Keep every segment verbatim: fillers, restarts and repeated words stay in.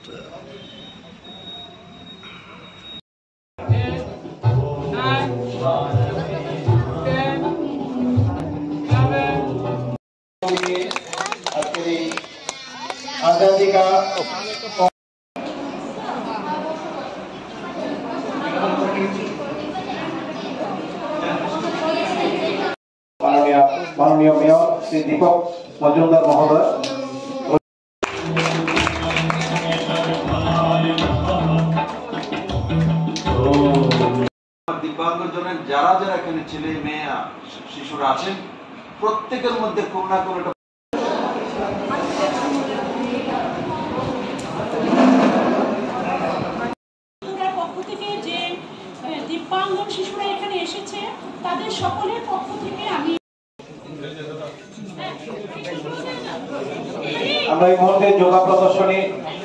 आजादी का माननीय मेयर श्री दीपक मजुमदार महोदय दिव्यांगजনের যারা যারা এখানে ছেলে মেয়ে শিশুরা আছেন প্রত্যেকের মধ্যে কোন না কোন একটা পক্ষ থেকে যে দিব্যাঙ্গ শিশুরা এখানে এসেছে তাদের সকলের পক্ষ থেকে আমি আমরা এই মুহূর্তে যোগা প্রদর্শনী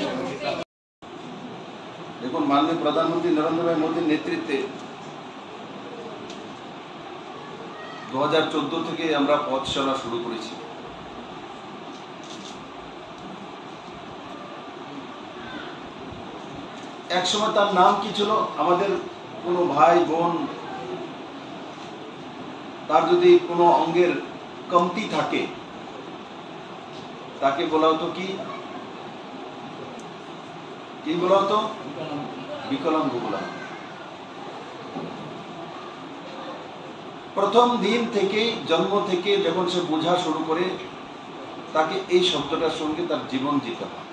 দেখুন মাননীয় প্রধানমন্ত্রী নরেন্দ্র ভাই মোদীর নেতৃত্বে দু হাজার চোদ্দ থেকে আমরা পথ চলা শুরু করেছি। একসময় তার নাম কি ছিল, আমাদের কোনো ভাই বোন তার যদি কোনো অঙ্গের কমতি থাকে তাকে বলা হতো কি কি বলা হতো বিকলাঙ্গ বলা। প্রথম দিন থেকে জন্ম থেকে যখন সে বোঝা শুরু করে তাকে এই শব্দটার সঙ্গে তার জীবন দিতে হয়।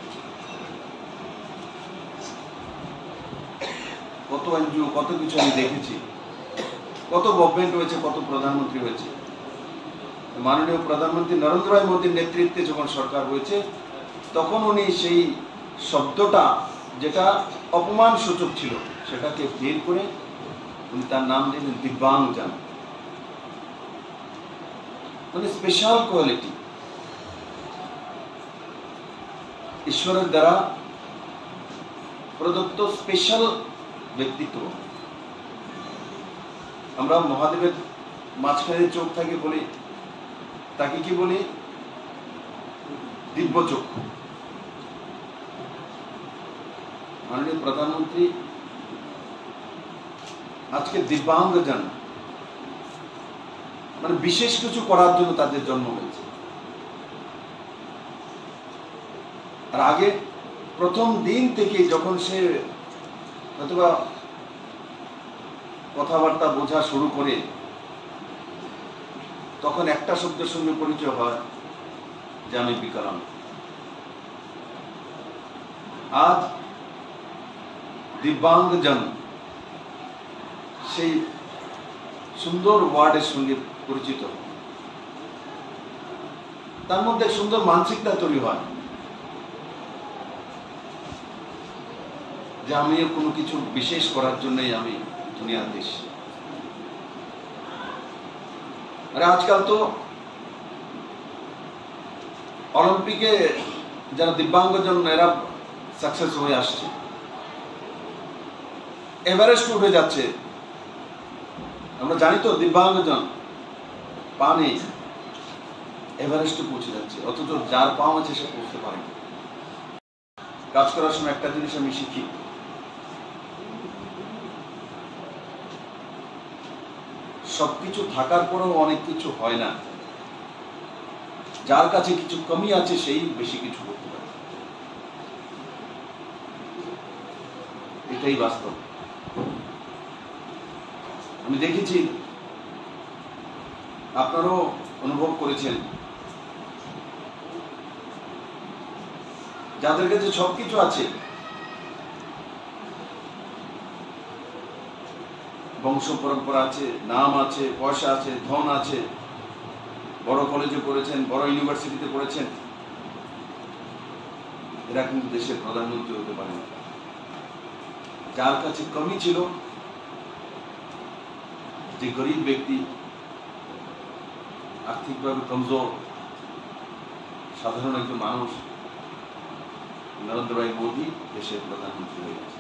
কত এনজিও কত কিছু আমি দেখেছি, কত গভর্নমেন্ট হয়েছে, কত প্রধানমন্ত্রী হয়েছে। মাননীয় প্রধানমন্ত্রী নরেন্দ্র ভাই মোদীর নেতৃত্বে যখন সরকার হয়েছে তখন উনি সেই শব্দটা যেটা অপমান সূচক ছিল সেটাকে বের করে উনি তার নাম দিলেন দিব্যাঙ্গজন, মানে স্পেশাল কোয়ালিটি, ঈশ্বরের দ্বারা প্রদত্ত স্পেশাল ব্যক্তিত্ব। আমরা মহাদেবের মাঝখানে চোখ থাকে বলি, তাকে কি বলি দিব্য চক্ষু। মাননীয় প্রধানমন্ত্রী আজকে দিব্যাঙ্গজন মানে বিশেষ কিছু করার জন্য তাদের জন্ম হয়েছে। আর আগে প্রথম দিন থেকে যখন সে অথবা কথাবার্তা বোঝা শুরু করে তখন একটা শব্দের সঙ্গে পরিচয় হয় যে আমি বিকলাঙ্গ। আজ দিব্যাঙ্গজন সেই সুন্দর ওয়ার্ডের সঙ্গে পরিচিত, তার মধ্যে সুন্দর মানসিকতা তৈরি হয় যে আমি কোনো কিছু বিশেষ করার জন্যই আমি দুনিয়াতে এসেছি। আরে আজকাল তো অলিম্পিকে যারা দিব্যাঙ্গজন এরা সাকসেস হয়ে আসছে, এভারেস্ট উঠে যাচ্ছে। আমরা জানি তো দিব্যাঙ্গজন পা নেই, এভারেস্টে পৌঁছে যাচ্ছে, অথচ যার পাও আছে সে পৌঁছতে পারে। কাজ করার সময় একটা জিনিস আমি শিখি, সবকিছু থাকার পরেও অনেক কিছু হয় না। যার কাছে কিছু কমি আছে সেই বেশি কিছু করতে পারে, এটাই বাস্তব। আমি দেখেছি, আপনারাও অনুভব করেছেন, যাদের কাছে সবকিছু আছে, বংশ পরম্পরা আছে, নাম আছে, পয়সা আছে, ধন আছে, বড় কলেজে পড়েছেন, বড় ইউনিভার্সিটিতে পড়েছেন, এরা কিন্তু দেশের প্রধানমন্ত্রী হতে পারে না। যার কাছে কমই ছিল, যে গরিব ব্যক্তি, আর্থিকভাবে কমজোর, সাধারণ একজন মানুষ, নরেন্দ্র ভাই মোদী দেশের প্রধানমন্ত্রী হয়ে গেছে।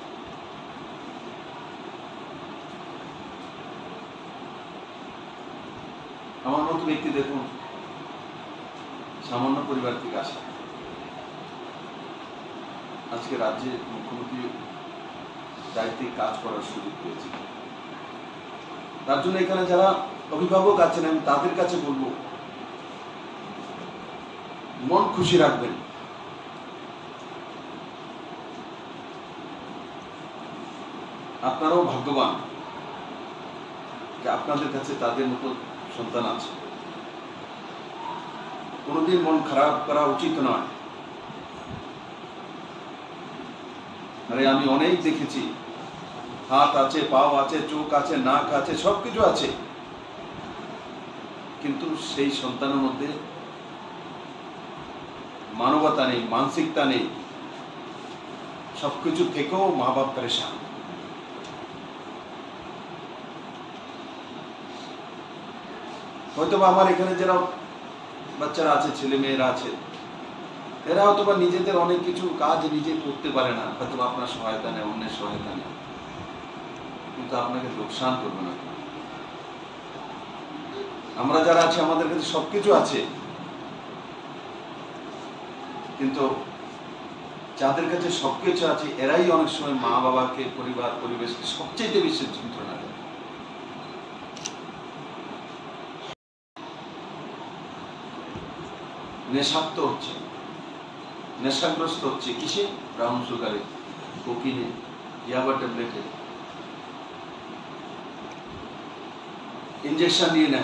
আমার মতো ব্যক্তি দেখুন, সামান্য পরিবার থেকে আসা, আজকে রাজ্যে মুখ্যমন্ত্রী দায়িত্বে কাজ করার সুযোগ পেয়েছে। তার জন্য এখানে যারা অভিভাবক আছেন আমি তাদের কাছে বলবো, মন খুশি রাখবেন। আপনারাও ভাগ্যবান যে আপনাদের কাছে তাদের মতো সন্তান আছে। কোনোদিন মন খারাপ করা উচিত নয়। আরে আমি অনেক দেখেছি, হাত আছে, পাও আছে, চোখ আছে, নাক আছে, সবকিছু আছে, কিন্তু সেই সন্তানের মধ্যে মানবতা নেই, মানসিকতা নেই। সবকিছু থেকেও মা বাপ পরেশান। হয়তো আমার এখানে যারা বাচ্চারা আছে, ছেলে মেয়েরা আছে, এরা হয়তো বা নিজেদের অনেক কিছু কাজ নিজে করতে পারে না, হয়তো আপনার সহায়তা নেই, অন্যের সহায়তা নেই, কিন্তু আপনাকে লোকসান করবে না। আমরা যারা আছি আমাদের কাছে সবকিছু আছে, কিন্তু যাদের কাছে সবকিছু আছে এরাই অনেক সময় মা বাবাকে, পরিবার পরিবেশকে সবচেয়ে বেশি যন্ত্রণা দেয়। নেশাক্ত হচ্ছে, নেশাগ্রস্ত হচ্ছে কিসে? ব্রাউন সুগারে, কোকিনে, ইয়াবা ট্যাবলেটে, ইঞ্জেকশন নিয়ে নেয়।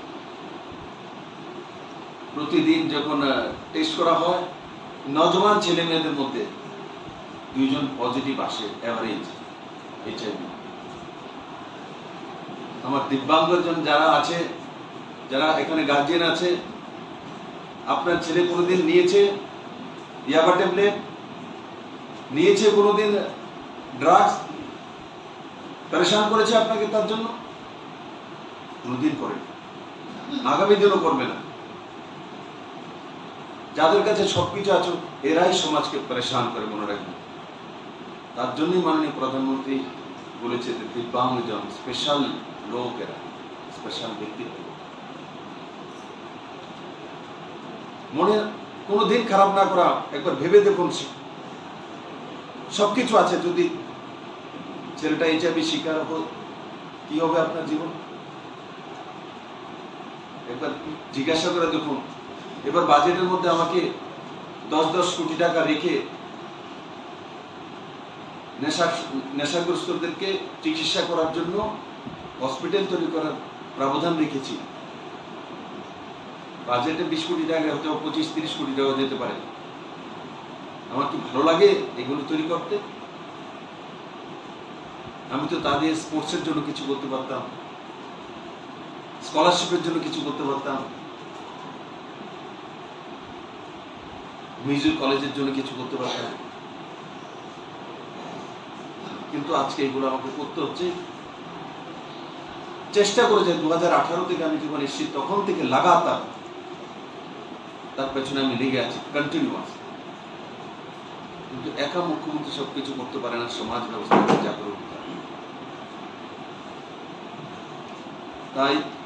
প্রতিদিন যখন টেস্ট করা হয়, নজওয়ান ছেলে মেয়েদের মধ্যে দুইজন পজিটিভ আসে এভারেজ এইচআইভি। আমার দিব্যাঙ্গজন যারা আছে, যারা এখানে গার্জিয়ান আছে, আপনার ছেলে কোনোদিন নিয়েছে ইয়াবা ট্যাবলেট, নিয়েছে কোনোদিন ড্রাগস, পরেশান করেছে আপনাকে তার জন্য? কোনোদিন করে, আগামী দিনও করবে না। যাদের কাছে সবকিছু আছে এরাই সমাজকে পরেশান করে, মনে রাখবেন। তার জন্যই মাননীয় প্রধানমন্ত্রী বলেছে যে দিব্যাঙ্গজন স্পেশাল লোক, এরা স্পেশাল ব্যক্তিত্ব। মনে কোনো দিন খারাপ না করা, একবার ভেবে দেখুন, সবকিছু আছে, যদি ছেলেটা এইচআইভি শিকার হোক কি হবে আপনার জীবন? একবার জিজ্ঞাসা করে দেখুন। এবার বাজেটের মধ্যে আমাকে দশ দশ কোটি টাকা রেখে নেশা নেশাগ্রস্তদেরকে চিকিৎসা করার জন্য হসপিটাল তৈরি করার প্রাবধান রেখেছি। বাজেটে বিশ কোটি টাকা হতে পঁচিশ তিরিশ কোটি টাকা যেতে পারে। আমার কি ভালো লাগে এগুলো তৈরি করতে? আমি তো তাদের স্পোর্টসের জন্য কিছু করতে পারতাম, স্কলারশিপের জন্য কিছু করতে পারতাম, মিউজিক কলেজের জন্য কিছু করতে পারতাম, কিন্তু আজকে এগুলো আমাকে করতে হচ্ছে। চেষ্টা করেছে দু হাজার আঠারো থেকে আমি যখন এসেছি তখন থেকে লাগাতার তার পেছনে আমি লেগে আছি, কন্টিনিউয়াস। কিন্তু একা মুখ্যমন্ত্রী সবকিছু করতে পারে না, সমাজ ব্যবস্থা জাগ্রত। তাই